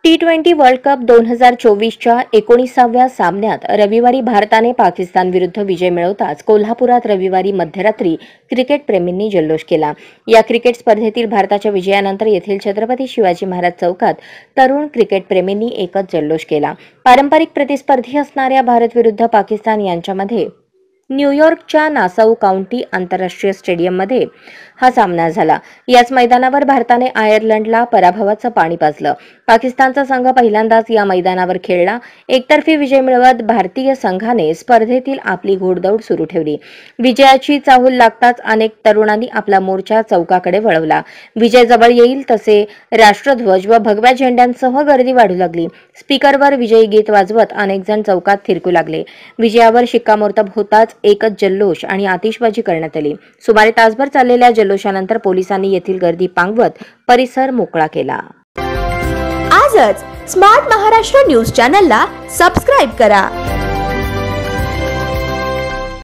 T20 world cup 2024च्या 19व्या सामन्यात रविवारी भारताने पाकिस्तान विरुद्ध विजय मिळवताच कोल्हापुरात रविवारी मध्यरात्री क्रिकेटप्रेमींनी जल्लोष केला। या क्रिकेट स्पर्धेतील भारताच्या विजयानंतर येथील छत्रपती शिवाजी महाराज चौकात तरुण क्रिकेटप्रेमींनी एकच जल्लोष केला। पारंपरिक प्रतिस्पर्धी असणाऱ्या भारत विरुद्ध पाकिस्तान यांच्यामध्ये न्यूयॉर्कच्या नासाऊ काउंटी आंतरराष्ट्रीय स्टेडियममध्ये हा सामना झाला। याच मैदानावर भारताने आयर्लंडला पराभवाचं पाणी पाजलं। पाकिस्तानचा संघ पहिल्यांदाच या मैदानावर खेळला। एकतर्फी विजय मिळवत भारतीय संघाने स्पर्धेतील आपली घोडदौड सुरू ठेवली। विजयाची चाहूल लागताच अनेक तरुणांनी आपला मोर्चा चौकाकडे वळवला। विजय जवळ येईल तसे राष्ट्रध्वज व भगव्या झेंड्यांसह गर्दी वाढू लागली। स्पीकरवर विजयी गीत वाजवत अनेक जण चौकात फिरकू लागले। विजयावर शिक्कामोर्तब होताच एकच जल्लोष आणि आतिषबाजी करण्यात आली। सुमारे तासभर चाललेल्या जल्लोषानंतर पोलिसांनी येथील गर्दी पांगवत परिसर मोकळा केला। आजच स्मार्ट महाराष्ट्र न्यूज चॅनलला सबस्क्राइब करा।